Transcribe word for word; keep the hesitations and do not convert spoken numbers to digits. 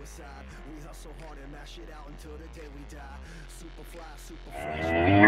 inside. We hustle hard and mash it out until the day we die. Super fly, super fresh.